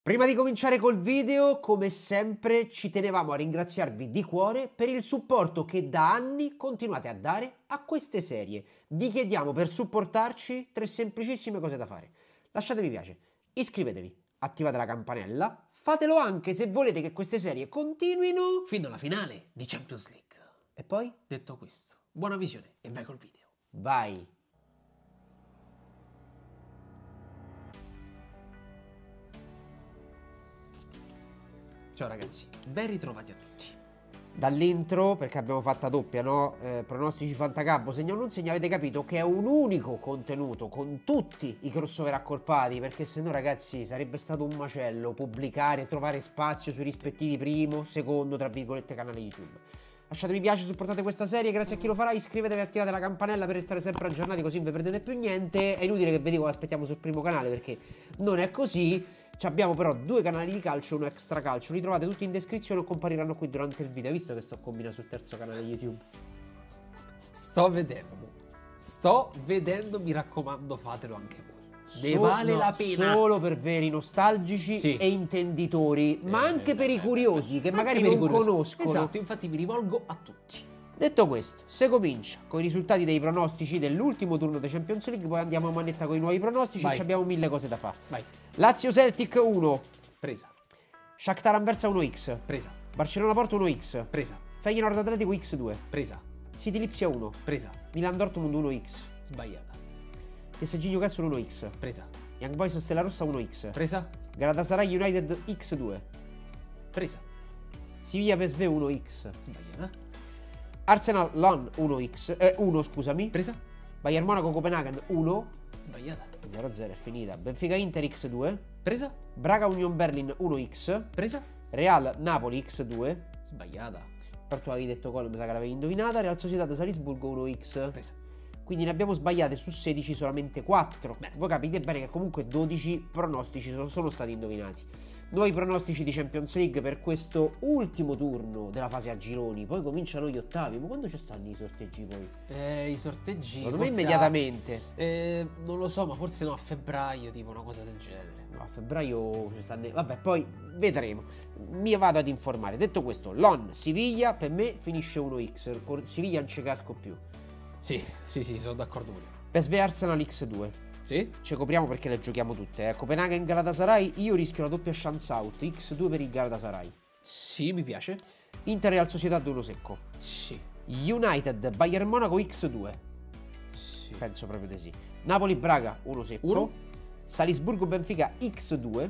Prima di cominciare col video, come sempre, ci tenevamo a ringraziarvi di cuore per il supporto che da anni continuate a dare a queste serie. Vi chiediamo per supportarci 3 semplicissime cose da fare. Lasciate mi piace, iscrivetevi, attivate la campanella, fatelo anche se volete che queste serie continuino fino alla finale di Champions League. E poi? Detto questo, buona visione e vai col video. Vai! Ciao ragazzi, ben ritrovati a tutti. Dall'intro, perché abbiamo fatta doppia, no? Pronostici fantacampo, segna o non segna, avete capito che è un unico contenuto con tutti i crossover accorpati, perché se no ragazzi sarebbe stato un macello pubblicare e trovare spazio sui rispettivi primo, secondo, tra virgolette, canali YouTube. Lasciate mi piace, supportate questa serie, grazie a chi lo farà, iscrivetevi e attivate la campanella per restare sempre aggiornati così non vi perdete più niente. È inutile che vi dico che aspettiamo sul primo canale perché non è così. Abbiamo però 2 canali di calcio e uno extra calcio, li trovate tutti in descrizione o compariranno qui durante il video. Hai visto che sto combinando sul terzo canale YouTube? Sto vedendo, mi raccomando fatelo anche voi. Ne vale la pena. Solo per veri nostalgici e intenditori, ma anche per i curiosi che magari non conoscono. Esatto, infatti mi rivolgo a tutti. Detto questo, se comincia con i risultati dei pronostici dell'ultimo turno dei Champions League, poi andiamo a manetta con i nuovi pronostici e abbiamo 1000 cose da fare. Vai. Lazio Celtic 1. Presa. Shakhtar Anversa 1x. Presa. Barcellona Porto 1x. Presa. Feyenoord Atletico x2. Presa. City Lipsia 1. Presa. Milan Dortmund 1x. Sbagliata. PSG Newcastle 1x. Presa. Young Boys Stella Rossa 1x. Presa. Galatasaray United x2. Presa. Siviglia PSV 1x. Sbagliata. Arsenal LON 1x. 1 scusami. Presa. Bayern Monaco Copenaghen 1. Sbagliata. 0-0 è finita. Benfica Inter x2. Presa. Braga Union Berlin 1x. Presa. Real Napoli x2. Sbagliata. Per tu avevi detto gol, mi sa che l'avevi indovinata. Real Sociedad Salisburgo 1x. Presa. Quindi ne abbiamo sbagliate su 16 solamente 4. Bene. Voi capite bene che comunque 12 pronostici sono stati indovinati. Nuovi pronostici di Champions League per questo ultimo turno della fase a gironi. Poi cominciano gli ottavi. Ma quando ci stanno i sorteggi poi? I sorteggi. Secondo me immediatamente. Non lo so, ma forse no, a febbraio, tipo una cosa del genere. No, a febbraio ci stanno. Vabbè, poi vedremo. Mi vado ad informare. Detto questo, LON Siviglia per me finisce 1x. Siviglia non ci casco più. Sì, sono d'accordo con te. PSV Arsenal x2. Sì? Ci copriamo perché le giochiamo tutte. Copenaghen Galatasaray, io rischio la doppia chance out. X2 per il Galatasaray. Sì, mi piace. Inter Real Sociedad 1 secco. Sì. United Bayern Monaco x2. Sì. Penso proprio di sì. Napoli Braga 1 secco. 1. Salisburgo Benfica x2.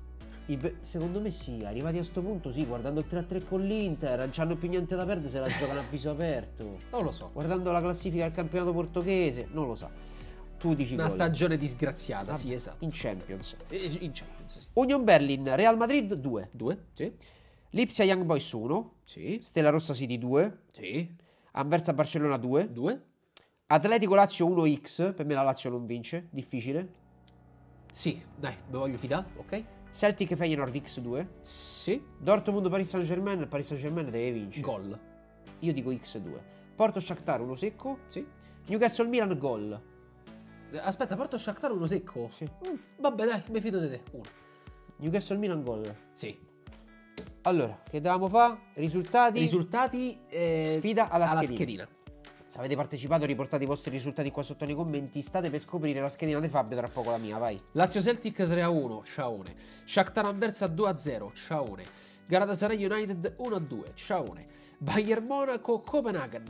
Secondo me sì, arrivati a sto punto sì, guardando il 3-3 con l'Inter, non c'hanno più niente da perdere se la giocano a viso aperto. Non lo so. Guardando la classifica del campionato portoghese, non lo so. Tu dici una gol. stagione disgraziata, sì, Vabbè, esatto. In Champions. In Champions, sì. Union Berlin, Real Madrid 2. 2, sì. Lipsia Young Boys 1. Sì. Stella Rossa City 2. Sì. Anversa Barcellona 2. 2. Atletico Lazio 1x. Per me la Lazio non vince. Difficile. Sì, dai, mi voglio fidare, ok. Celtic Feyenoord x2. Sì. Dortmund Paris Saint-Germain. Paris Saint-Germain deve vincere. Gol. Io dico x2. Porto Shakhtar 1 secco. Sì. Newcastle Milan gol. Aspetta, porto Shakhtar 1 secco? Sì. Vabbè, dai, mi fido di te. 1. Newcastle Milan gol. Sì. Allora, che dovevamo fare? Risultati. Sfida alla schedina. Se avete partecipato, riportate i vostri risultati qua sotto nei commenti. State per scoprire la schedina di Fabio, tra poco la mia, vai. Lazio Celtic 3-1, ciaone. Shakhtar Anversa 2-0, ciaone. Galatasaray United 1-2, ciaone. Bayern Monaco Copenaghen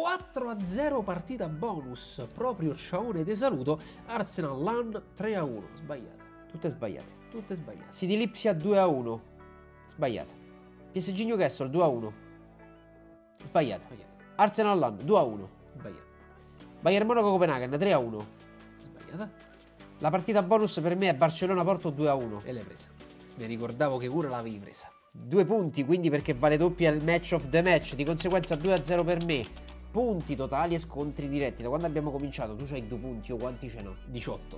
4-0, partita bonus, proprio ciaone de saluto. Arsenal LAN 3-1, sbagliata. Tutte sbagliate. Tutte sbagliate. City Lipsia 2-1, sbagliata. PSG Newcastle 2-1, sbagliata. Arsenal LAN 2-1, Sbagliata. Bayern Monaco Copenaghen 3-1, Sbagliata. La partita bonus per me è Barcellona Porto 2-1. E l'hai presa. Mi ricordavo che pure l'avevi presa. 2 punti, quindi perché vale doppia il match of the match. Di conseguenza 2-0 per me. Punti totali e scontri diretti. Da quando abbiamo cominciato tu c'hai 2 punti o quanti ce n'ho? 18.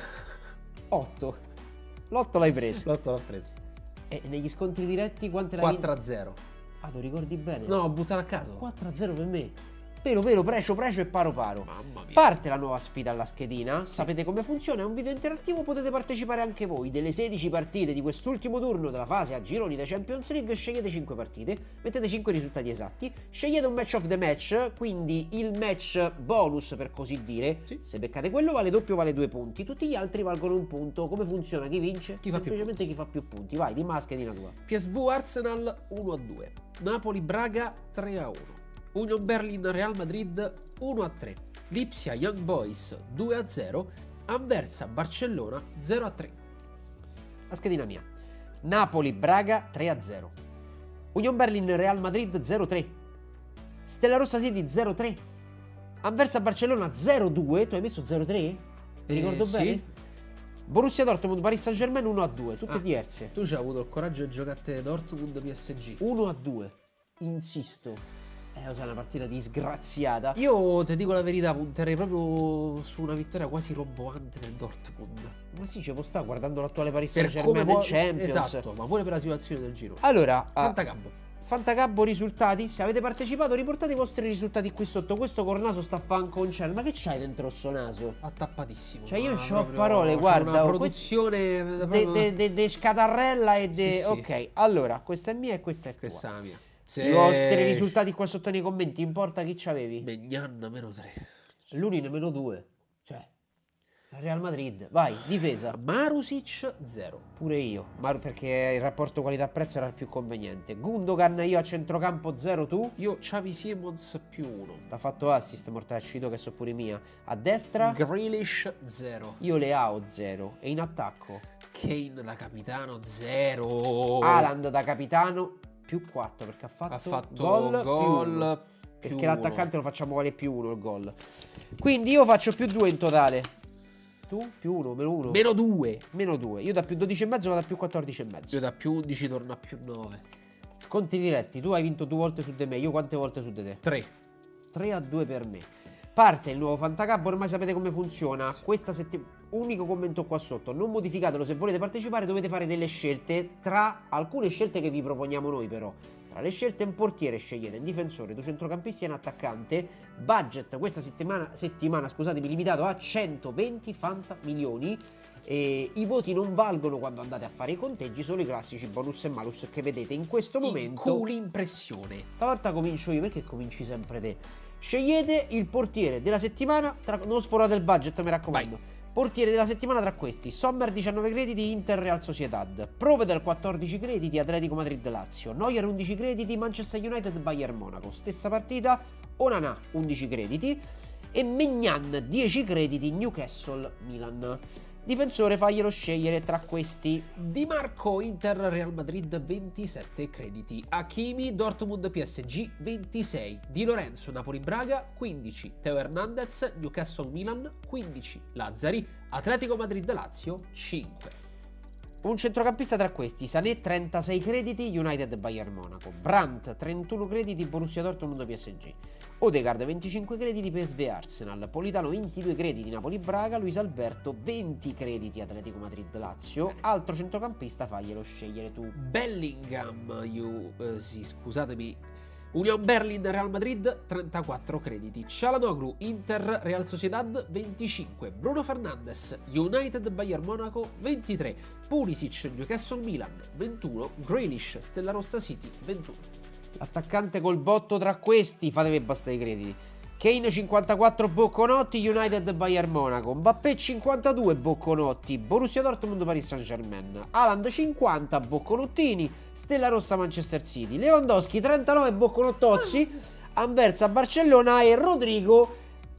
8. L'8 l'hai preso. L'8 l'ho preso. E negli scontri diretti quante l'hai? 4-0. Ah, lo ricordi bene? No, ho buttato a caso. 4-0 per me. pelo, precio e paro. Mamma mia. Parte la nuova sfida alla schedina, sapete come funziona, è un video interattivo, potete partecipare anche voi. Delle 16 partite di quest'ultimo turno della fase a gironi da Champions League, scegliete 5 partite, mettete 5 risultati esatti, scegliete un match of the match, quindi il match bonus per così dire. Sì. Se beccate quello vale doppio, vale 2 punti, tutti gli altri valgono un punto. Come funziona? Chi vince? Chi fa più Semplicemente punti. chi fa più punti. Vai, dimmi la schedina tua. PSV Arsenal 1-2, Napoli Braga 3-1, Union Berlin Real Madrid 1-3, Lipsia Young Boys 2-0, Anversa Barcellona 0-3. La schedina mia. Napoli Braga 3-0. Union Berlin Real Madrid 0-3. Stella Rossa City 0-3. Anversa Barcellona 0-2. Tu hai messo 0-3? Mi ricordo sì. bene? Borussia Dortmund Paris Saint-Germain 1-2, tutte diverse. Tu ci hai avuto il coraggio di giocare Dortmund PSG. 1-2. Insisto. Lo sai, una partita disgraziata. Io ti dico la verità, punterei proprio su una vittoria quasi roboante del Dortmund. Ma sì, ci può stare guardando l'attuale Paris Per Saint-Germain come nel Champions. Esatto, ma pure per la situazione del giro. Allora, Fantacampo. Fantacabbo risultati, se avete partecipato riportate i vostri risultati qui sotto. Questo cornaso sta a fa un concerto. Ma che c'hai dentro sto naso? Attappatissimo. Cioè io ma c'ho proprio- parole, c'ho guarda, una oh, produzione proprio- de scatarrella e de... Sì, sì. Ok, allora, questa è mia e questa è tua. Questa è la mia. I vostri risultati qua sotto nei commenti, importa chi c'avevi? Megnan -3. L'Uni meno 2. Cioè, Real Madrid. Vai, difesa. Marusic 0. Pure io, ma perché il rapporto qualità-prezzo era il più conveniente. Gundogan io a centrocampo 0 tu. Io Xavi Simons +1. T'ha fatto assist Mortacito che so pure mia. A destra Grealish 0. io Leao 0. E in attacco Kane da capitano 0. Haaland da capitano più 4 perché ha fatto gol più uno. più Perché uno. l'attaccante lo facciamo vale più 1 il gol. Quindi io faccio più 2 in totale. Tu più 1, meno 1. Meno 2. Meno 2. Io da più 12,5 vado a più 14,5. Io da più 11 torno a più 9. Conti diretti, tu hai vinto 2 volte su di me, io quante volte su di te? 3. 3-2 per me. Parte il nuovo Fantacap, ormai sapete come funziona. Questa settimana, unico commento qua sotto, non modificatelo, se volete partecipare dovete fare delle scelte, tra alcune scelte che vi proponiamo noi però. Tra le scelte un portiere scegliete, un difensore, due centrocampisti e un attaccante. Budget questa settimana scusatemi, limitato a 120 Fanta milioni. E i voti non valgono quando andate a fare i conteggi, solo i classici bonus e malus che vedete in questo momento. Cool impressione. Stavolta comincio io, perché cominci sempre te? Scegliete il portiere della settimana, non sforate il budget, mi raccomando. Vai. Portiere della settimana tra questi: Sommer 19 crediti, Inter Real Sociedad, Provedel 14 crediti, Atletico Madrid Lazio, Neuer 11 crediti, Manchester United Bayern Monaco. Stessa partita, Onana 11 crediti e Maignan 10 crediti, Newcastle Milan. Difensore faglielo scegliere tra questi. Di Marco Inter Real Madrid 27 crediti, Hakimi Dortmund PSG 26, Di Lorenzo Napoli Braga 15, Teo Hernandez Newcastle Milan 15, Lazzari Atletico Madrid Lazio 5. Un centrocampista tra questi: Sané 36 crediti, United Bayern Monaco, Brandt 31 crediti, Borussia Dortmund PSG, Odegaard 25 crediti, PSV Arsenal, Politano 22 crediti, Napoli Braga, Luis Alberto 20 crediti, Atletico Madrid Lazio. Altro centrocampista faglielo scegliere tu. Bellingham, sì, scusatemi, Union Berlin Real Madrid 34 crediti, Çalhanoğlu Inter Real Sociedad 25, Bruno Fernandes United Bayern Monaco 23, Pulisic Newcastle Milan 21, Grealish Stella Rossa City 21. L'attaccante col botto tra questi, fatevi bastare i crediti: Kane 54 Bocconotti, United Bayern Monaco, Mbappé 52 Bocconotti, Borussia Dortmund Paris Saint-Germain, Haaland 50 Bocconottini, Stella Rossa Manchester City, Lewandowski 39 Bocconottozzi, Anversa Barcellona e Rodrigo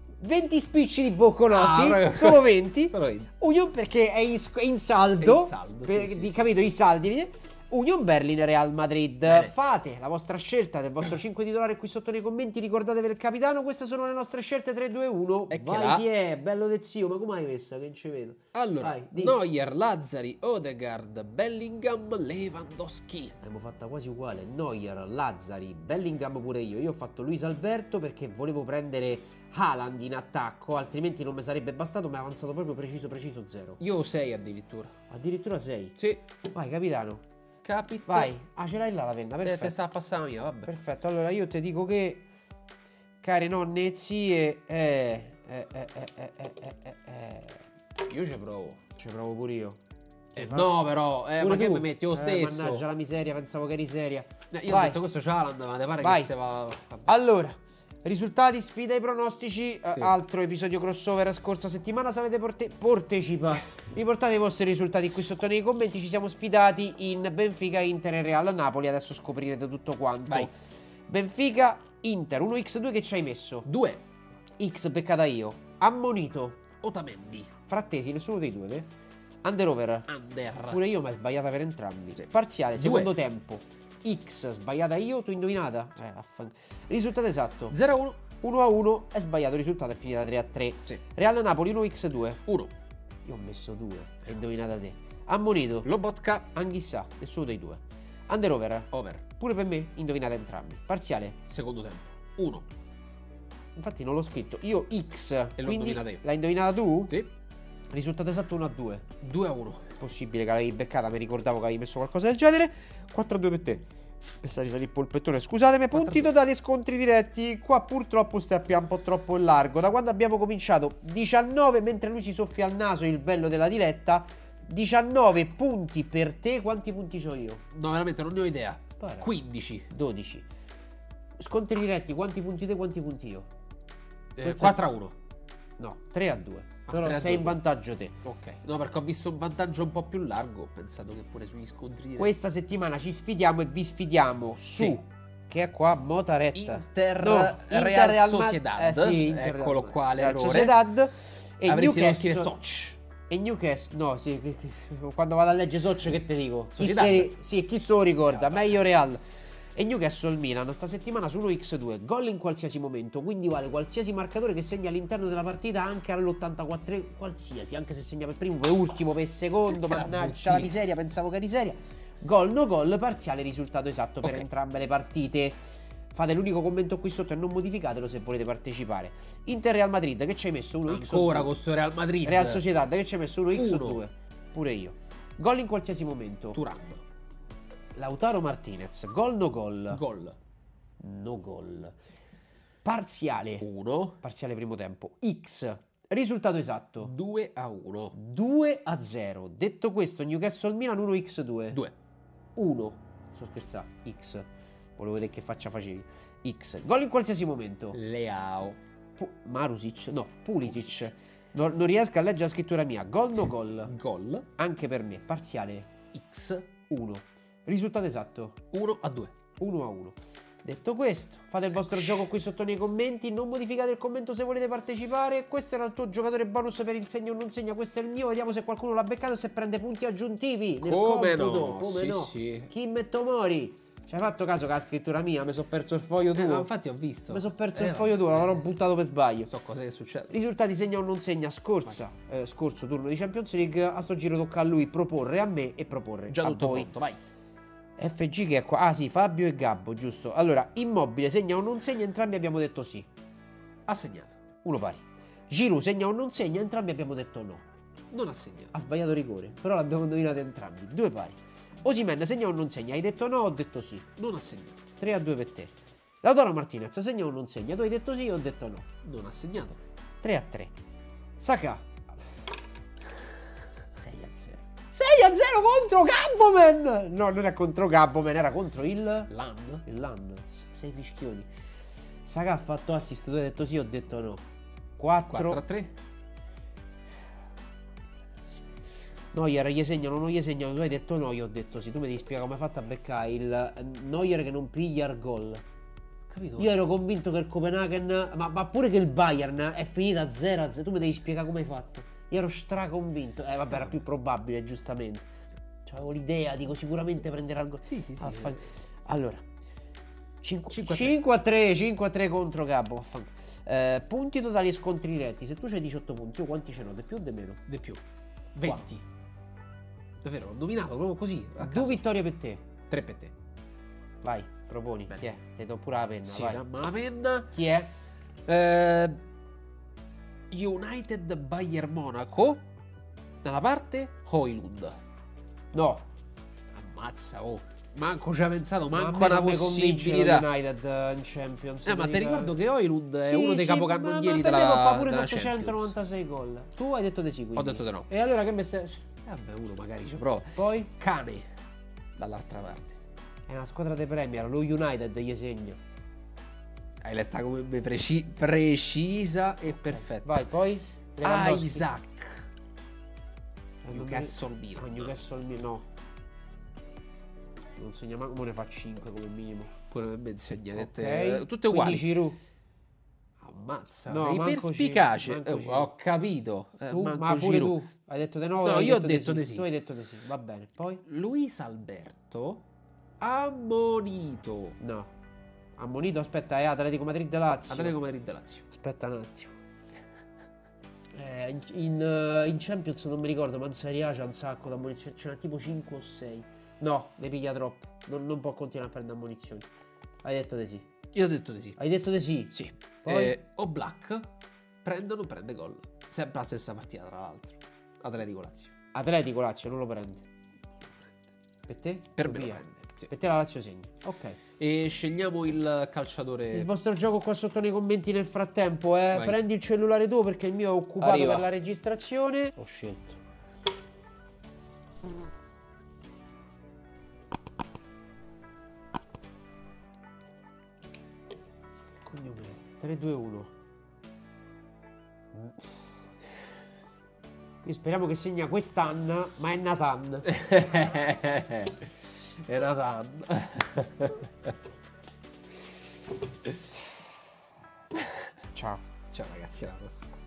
20 spicci di Bocconotti, solo 20. Solo 20. Union perché è in saldo, È in saldo, sì, capito, i saldi. Union Berlin Real Madrid. Bene. Fate la vostra scelta del vostro 5 titolare qui sotto nei commenti. Ricordatevi il capitano. Queste sono le nostre scelte. 3, 2, 1. Vai, chi è? Bello del zio. Ma come hai messa? Che non ci vedo. Allora, Vai, di. Neuer, Lazzari, Odegaard, Bellingham, Lewandowski. Abbiamo fatta quasi uguale. Neuer, Lazzari, Bellingham pure io. Io ho fatto Luis Alberto perché volevo prendere Haaland in attacco, altrimenti non mi sarebbe bastato. Mi è avanzato proprio preciso 0. Io 6 addirittura. Addirittura 6. Sì. Vai, capitano. Capito. Vai. Ah, ce l'hai là la penna. Te Perfetto. stava passando mia, vabbè. Perfetto. Allora io ti dico che care nonne e zie. Io ci provo. Ci provo pure io. No, però, ma che mi metti lo stesso? Mannaggia la miseria, pensavo che eri seria. Io ho detto questo Haaland, ma te pare Vai. che se va... Allora, risultati, sfida e pronostici. Altro episodio crossover scorsa settimana. Se avete partecipato, riportate i vostri risultati qui sotto nei commenti. Ci siamo sfidati in Benfica, Inter e Real Napoli. Adesso scoprirete tutto quanto. Vai. Benfica, Inter, 1x2 che ci hai messo? 2. X beccata io. Ammonito. Otamendi. Frattesi, nessuno dei due. Under over. Under. Pure io, ma è sbagliata per entrambi. Parziale, secondo tempo. X, sbagliata io, tu indovinata? Risultato esatto. 0-1. 1-1, è sbagliato, il risultato è finita 3-3. Sì. Real Napoli 1x2. 1. Io ho messo 2, è indovinata te. Ammonito. Lobotka. Anch'issa, nessuno dei due. Under over. Over. Pure per me, indovinate entrambi. Parziale. Secondo tempo. 1. Infatti non l'ho scritto. Io X. E l'ho quindi indovinata io. l'hai indovinata tu? Sì. Risultato esatto 1-2. 2-1. Possibile che l'avevi beccata, mi ricordavo che avevi messo qualcosa del genere. 4-2 per te. Per risalire il polpettone, scusatemi. Punti totali e scontri diretti. Qua purtroppo stiamo un po' troppo in largo. Da quando abbiamo cominciato 19, mentre lui si soffia al naso, il bello della diretta. 19 punti per te. Quanti punti ho io? No, veramente non ne ho idea. Para. 15. 12. Scontri diretti, quanti punti te, quanti punti io? 4-1. No, 3-2. Però 3-2. sei in vantaggio te. Ok. No, perché ho visto un vantaggio un po' più largo. Ho pensato che pure sugli scontri diretti. Questa settimana ci sfidiamo e vi sfidiamo su... Sì. Che è qua, Motaretta. Inter, No, Real Sociedad. Sì, Inter, Eccolo qua, Real l'errore. Sociedad. E Avresti dovuto scrivere Newcastle. Soch. E Newcastle, no, sì, quando vado a leggere Soch che te dico? Sociedad. Chi se lo ricorda? Meglio Real. E Newcastle Milan sta settimana su 1x2, gol in qualsiasi momento, quindi vale qualsiasi marcatore che segna all'interno della partita anche all'84, qualsiasi, anche se segna per primo, per ultimo, per secondo, mannaggia la miseria, pensavo che eri seria. Gol, no gol, parziale, risultato esatto per entrambe le partite. Fate l'unico commento qui sotto e non modificatelo se volete partecipare. Inter Real Madrid, che ci hai messo 1x2? Ancora con sto Real Madrid. Real Sociedad, che ci hai messo 1x2? Pure io. Gol in qualsiasi momento. Turam. Lautaro Martinez, gol no gol? Gol. No gol. Parziale. 1. Parziale primo tempo. X. Risultato esatto. 2-1. 2-0. Detto questo, Newcastle Milan 1x2. 2. 1. Sto scherzando. X. Volevo vedere che faccia facevi. X. Gol in qualsiasi momento. Leao. Marusic. No, Pulisic. Non riesco a leggere la scrittura mia. Gol no gol? Gol. Anche per me. Parziale. X. 1. Risultato esatto. 1-2. 1-1. Detto questo, fate il vostro gioco qui sotto nei commenti. Non modificate il commento se volete partecipare. Questo era il tuo giocatore bonus per il segno o non segna. Questo è il mio. Vediamo se qualcuno l'ha beccato e se prende punti aggiuntivi nel Come computo. no? Come Sì, no? sì. Kim e Tomori. Ci hai fatto caso che la scrittura mia? Mi sono perso il foglio tuo. Infatti ho visto. Mi sono perso il foglio tuo, l'avrò buttato per sbaglio. So cose che succedono. Risultati segna o non segna. Scorso turno di Champions League. A sto giro tocca a lui proporre a me e proporre Già a tutto voi. pronto, vai. FG che è qua. Ah sì, Fabio e Gabbo, giusto. Allora, Immobile segna o non segna, entrambi abbiamo detto sì. Ha segnato. Uno pari. Giroud segna o non segna, entrambi abbiamo detto no. Non ha segnato. Ha sbagliato rigore, però l'abbiamo indovinato entrambi. Due pari. Osimhen segna o non segna, hai detto no, ho detto sì. Non ha segnato. 3-2 per te. Lautaro Martinez segna o non segna, tu hai detto sì, ho detto no. Non ha segnato. 3-3. Saka 6-0 contro Gabboman. No, non è contro Gabboman, era contro il Lan. 6 fischioni. Saka ha fatto assist, tu hai detto sì, ho detto no. 4-3. Neuer gli segnano, non gli segnano, tu hai detto no, io ho detto sì. Tu mi devi spiegare come hai fatto a beccare il Neuer che non piglia il gol. Capito? Io ero convinto che il Copenaghen, ma pure che il Bayern è finita 0-0. Tu mi devi spiegare come hai fatto. Io ero straconvinto. Vabbè, era più probabile, giustamente. C'avevo l'idea, dico sicuramente prenderà il gol. Sì. Allora 5-3 contro Gabbo. Punti totali e scontri diretti. Se tu c'hai 18 punti, io quanti ce n'ho? Di più o di meno? Di più. 20. Davvero, ho dominato proprio così. 2 vittorie per te. 3 per te. Vai, proponi. Bene. Chi è? Ti do pure la penna. Sì, vai. dammi la penna. Chi è? United Bayern Monaco. Da una parte Højlund. No. Ammazza, oh. Manco ci ha pensato, Ma manco a me una non mi convince lo possibilità. United in Champions. Ma ti ricordo che Højlund è uno dei Sì, capocannonieri ma per me può fare pure della 796 gol. Tu hai detto di sì, quindi. Ho detto di no. E allora che mi stai... Vabbè, uno magari ci prova. Poi? Cane, dall'altra parte. È una squadra dei Premier, lo United gli segna. Hai letta come me precisa e perfetta. Vai, poi? Lewandowski. Isaac. Non Newcastle mi- Milan. Ma Newcastle Milan, no. Non segna manco, mo ne fa 5 come minimo. Pure per me insegna. Ok. Tutte uguali. Quindi Giroud. Ammazza, No, sei manco perspicace. Giroud, manco Ho capito. Tu? Manco Ma pure Giroud. tu hai detto di no? No, hai io ho detto di sì. Tu hai detto di sì, va bene. Poi? Luis Alberto ammonito. No. Ammonito, aspetta, è Atletico Madrid-Lazio. Atletico Madrid-Lazio. Aspetta un attimo. In Champions non mi ricordo, ma in Serie A c'è un sacco di ammonizioni. Ce n'ha tipo 5 o 6. No, ne piglia troppo. Non può continuare a prendere ammonizioni. Hai detto di sì. Io ho detto di sì. Hai detto di sì? Sì. Poi? Oblak prende o non prende gol. Sempre la stessa partita, tra l'altro. Atletico Lazio. Atletico Lazio non lo prende. Per te? Per Lo me lo piglia. prende. Sì. Per te la Lazio segna. Ok. E scegliamo il calciatore. Il vostro gioco qua sotto nei commenti nel frattempo, Vai. prendi il cellulare tu perché il mio è occupato Arriva. per la registrazione. Ho scelto. Cognome 3, 2, 1. Io speriamo che segna quest'anno, ma è Nathan. Era Dan. Ciao. Ciao ragazzi, alla prossima.